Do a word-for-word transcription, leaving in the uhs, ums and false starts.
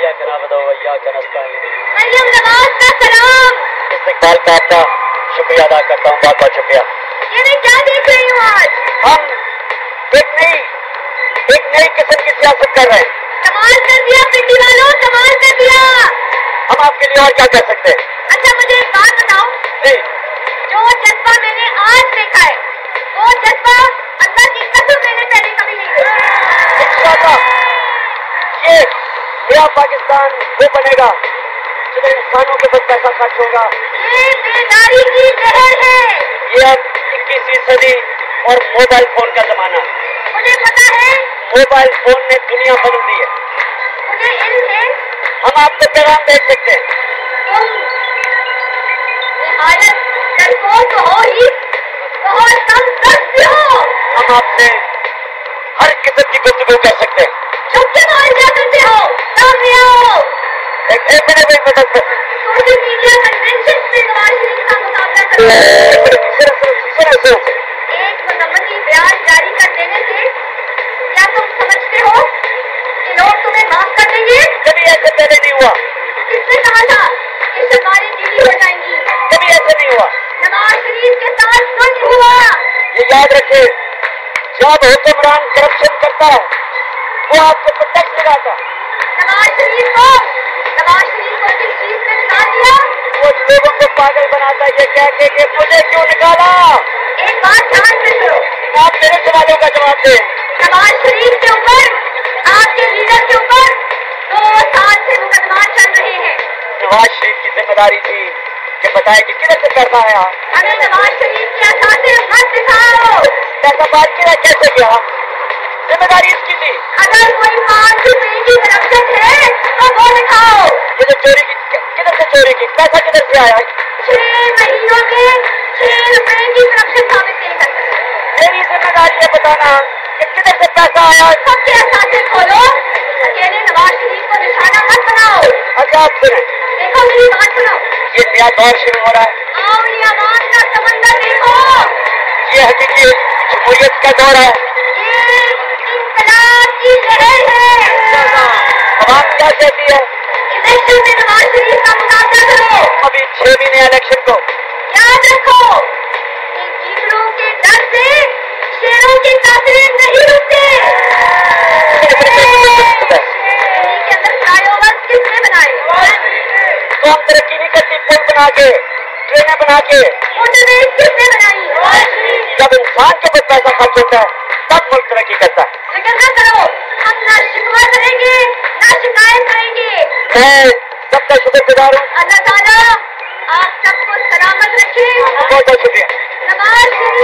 इय्याक नअबुदु व इय्याक नस्तईन। मरियम नवाज का सलाम। इस्तिकबाल का आपका शुक्रिया अदा करता हूँ, बहुत बहुत शुक्रिया। ये मैं क्या देख रही हूँ आज? हम एक नई एक नई किस्म की सियासत कर रहे हैं। कमाल कर दिया पिंडी वालों, कमाल कर दिया। हम आपके लिए और क्या कर सकते हैं? अच्छा मुझे एक बात बताओ। जी। जो जज्बा मैंने आज देखा है वो जज्बा अल्लाह की कसम मैंने पहले कभी नहीं देखा। इंशाअल्लाह ये नया पाकिस्तान वो बनेगा जिसमें इंसानों के पास पैसा खर्च होगा। ये बेदारी की लहर है। ये अब इक्कीसवीं सदी और मोबाइल फोन का जमाना है। मुझे पता है मोबाइल फोन ने दुनिया बदल दी है। मुझे इल्म है हम आपको पैगाम देख सकते हैं। तुम निहायत डरपोक तो हो ही, बहुत कम दस्त हो। हम आपसे हर किस्म की गुफ्तगू कर सकते हैं। चुप के मार क्या करते हो? सामने आओ। एक एक मिनट में मदद कर सोशल मीडिया कन्वेंशन से नवाज शरीफ का मुकाबला करो। एक मुनव्वती बयान जारी कर देने से क्या तुम समझते हो कि लोग तुम्हें माफ कर देंगे? कभी ऐसे पहले नहीं हुआ। किसने कहा था कि सरकारें ढीली हो जाएंगी? कभी ऐसे नहीं हुआ। नवाज शरीफ के साथ कुछ हुआ। ये याद रखे, जब हुक्मरान करप्शन करता है वो आपके पर टैक्स लगाता है। नवाज शरीफ को नवाज शरीफ को किस चीज में निकाल दिया? वो लोगों को पागल बनाता है ये कह के कि मुझे क्यों निकाला। एक बात ध्यान से सुनो। आप मेरे सवालों का जवाब दें। नवाज शरीफ के ऊपर, आपके लीडर के ऊपर दो साल से मुकदमा चल रहे हैं। नवाज शरीफ की जिम्मेदारी थी कि बताए कि किधर से पैसा आया। हमें नवाज शरीफ के असासे मत दिखाओ। पैसा बात किया कैसे गया, जिम्मेदारी इसकी थी। अगर कोई पाँच रुपए की करप्शन है तो वो दिखाओ। ये जो चोरी की, किधर से चोरी की, पैसा किधर से आया? छह महीनों के छह रुपए की करप्शन साबित नहीं कर सकते। मेरी जिम्मेदारी है बताना कि किधर से पैसा आया। सबके असासे खोलो, अकेले नवाज शरीफ को निशाना मत बनाओ। अच्छा आप सुने, देखो मेरी बात सुनो। ये नया दौर शुरू हो रहा है। आओ ये आवाज का समंदर देखो। ये हकीकी जमहूरियत का दौर है। ये इंकलाब की लहर है। आवाज क्या कहती है? इलेक्शन में नवाज शरीफ का मुकाबला करो। अभी छह महीने इलेक्शन को। याद रखो कि चीतलों के डर से शेरों के काफिले नहीं रुकते। दिल्ली के अंदर फ्लाईओवर किसने बनाए? तो हम तरक्की नहीं करती पुल बना के, ट्रेनें बना के। मोटरवे किसने बनाई? जब इंसान के पास पैसा खर्च होता है तब मुल्क तरक्की करता है। फिक्र न करो, हम ना शिकवा करेंगे ना शिकायत करेंगे। मैं सबका शुक्रगुजार हूँ। अल्लाह ताला आप सबको सलामत रखे। बहुत बहुत शुक्रिया। नवाज शरीफ